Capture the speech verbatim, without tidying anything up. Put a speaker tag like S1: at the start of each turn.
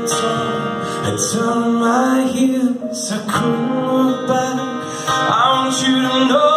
S1: I turned my heels, I couldn't look back. I want you to know